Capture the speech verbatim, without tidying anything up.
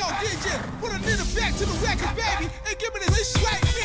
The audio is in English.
D J, put a nigga back to the record, baby, and give me this. It's like